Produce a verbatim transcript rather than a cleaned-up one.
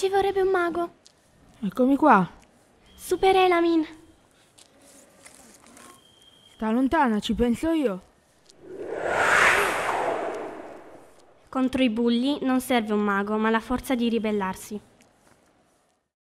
Ci vorrebbe un mago. Eccomi qua. Super Elamin. Da lontana, ci penso io. Contro i bulli non serve un mago, ma la forza di ribellarsi.